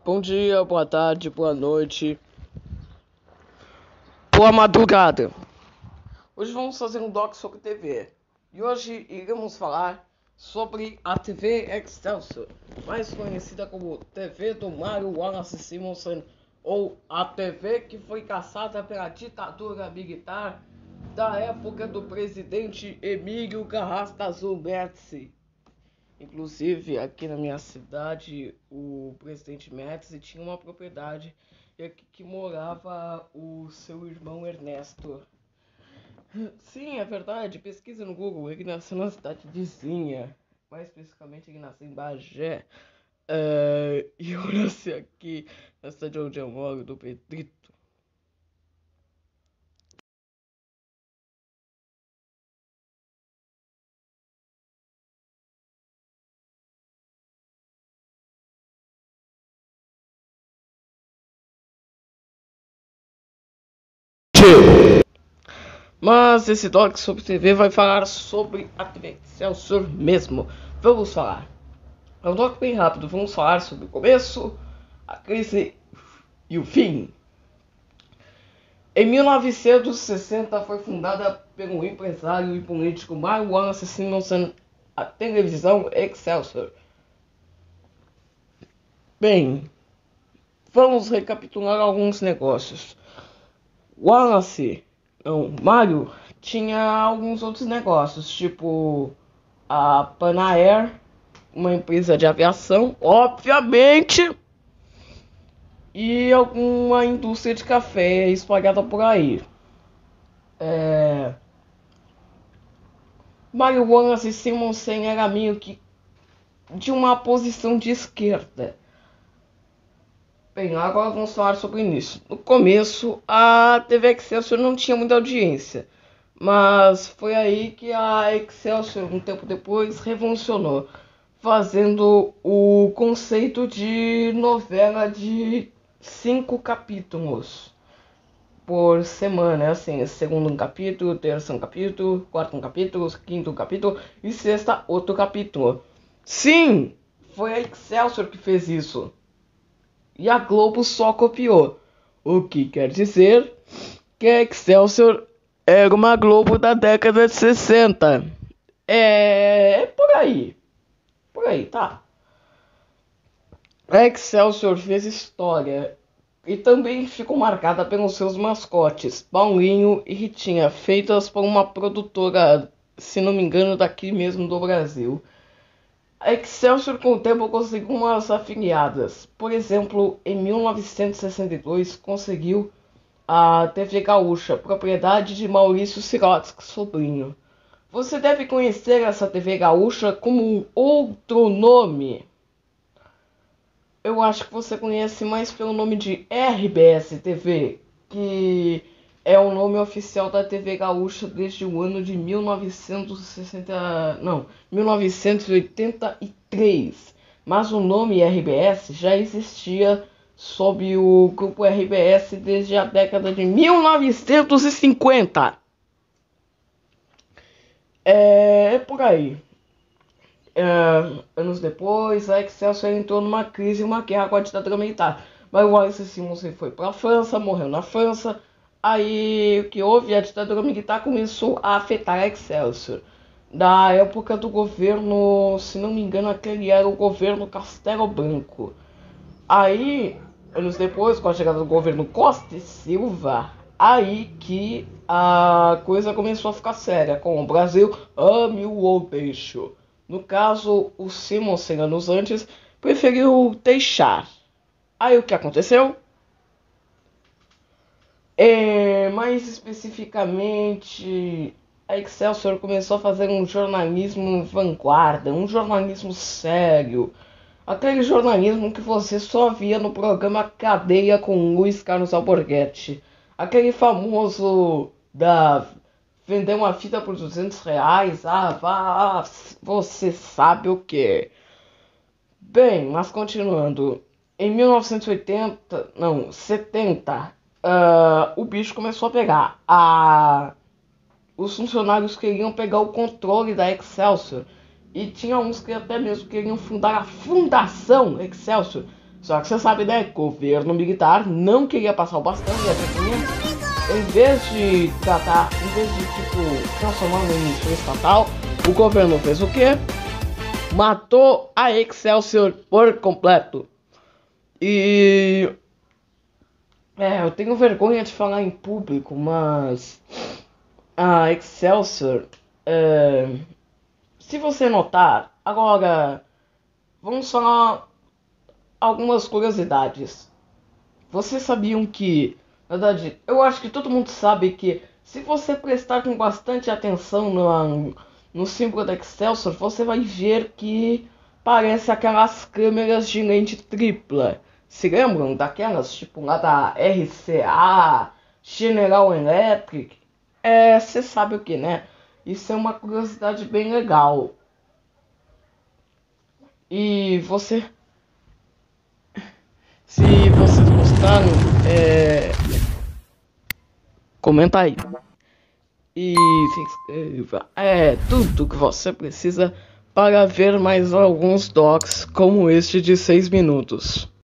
Bom dia, boa tarde, boa noite, boa madrugada. Hoje vamos fazer um doc sobre TV. E hoje iremos falar sobre a TV Excelsior, mais conhecida como TV do Mário Wallace Simonsen, ou a TV que foi caçada pela ditadura militar da época do presidente Emílio Garrastazu Médici. Inclusive, aqui na minha cidade, o presidente Médici tinha uma propriedade e aqui que morava o seu irmão Ernesto. Sim, é verdade, pesquisa no Google, ele nasceu na cidade vizinha. Mais especificamente, ele nasceu em Bagé. E eu nasci aqui na cidade onde eu moro, do Pedrito. Mas esse doc sobre TV vai falar sobre a TV Excelsior mesmo. Vamos falar. É um doc bem rápido. Vamos falar sobre o começo, a crise e o fim. Em 1960 foi fundada pelo empresário e político Mário Wallace Simonsen a televisão Excelsior. Bem, vamos recapitular alguns negócios. Mário tinha alguns outros negócios, tipo a Panair, uma empresa de aviação, obviamente, e alguma indústria de café espalhada por aí. Mário Wallace Simonsen era meio que de uma posição de esquerda. Bem, agora vamos falar sobre o início. No começo, a TV Excelsior não tinha muita audiência, mas foi aí que a Excelsior, um tempo depois, revolucionou, fazendo o conceito de novela de 5 capítulos por semana, assim, segundo um capítulo, terceiro um capítulo, quarto um capítulo, quinto um capítulo e sexta outro capítulo. Sim, foi a Excelsior que fez isso. E a Globo só copiou. O que quer dizer que a Excelsior era uma Globo da década de 60. É por aí. Por aí, tá. A Excelsior fez história e também ficou marcada pelos seus mascotes, Paulinho e Ritinha, feitas por uma produtora, se não me engano, daqui mesmo do Brasil. A Excelsior com o tempo conseguiu umas afiliadas. Por exemplo, em 1962 conseguiu a TV Gaúcha, propriedade de Maurício Sirotsky, sobrinho. Você deve conhecer essa TV Gaúcha como outro nome. Eu acho que você conhece mais pelo nome de RBS TV, que é o nome oficial da TV Gaúcha desde o ano de 1983. Mas o nome RBS já existia sob o grupo RBS desde a década de 1950. É por aí. Anos depois, a Excelsior entrou numa crise e uma guerra com a ditadura militar. Mas o Wallace Simonsen foi para a França, morreu na França. Aí o que houve? A ditadura militar começou a afetar a Excelsior. Da época do governo, se não me engano, aquele era o governo Castelo Branco. Aí, anos depois, com a chegada do governo Costa e Silva, aí que a coisa começou a ficar séria, com o Brasil ame ou deixo. No caso, o Simonsen, anos antes, preferiu deixar. Aí o que aconteceu? Mais especificamente, a Excelsior começou a fazer um jornalismo vanguarda, um jornalismo sério. Aquele jornalismo que você só via no programa Cadeia com Luiz Carlos Alborguete. Aquele famoso da vender uma fita por R$ 200. Você sabe o que. Bem, mas continuando. Em 1970, o bicho começou a pegar. Os funcionários queriam pegar o controle da Excelsior. E tinha uns que até mesmo queriam fundar a Fundação Excelsior. Só que você sabe, né? Governo militar não queria passar o bastão e a pequena, em vez de tipo, transformar no emissora estatal, o governo fez o quê? Matou a Excelsior por completo. E eu tenho vergonha de falar em público, mas a Excelsior, se você notar, agora vamos falar algumas curiosidades. Vocês sabiam que, na verdade, eu acho que todo mundo sabe que se você prestar com bastante atenção no símbolo da Excelsior, você vai ver que parece aquelas câmeras de lente tripla. Se lembram daquelas, tipo lá da RCA, General Electric? Você sabe o que, né? Isso é uma curiosidade bem legal. E se vocês gostaram, comenta aí. E se inscreva. É tudo que você precisa para ver mais alguns docs como este de 6 minutos.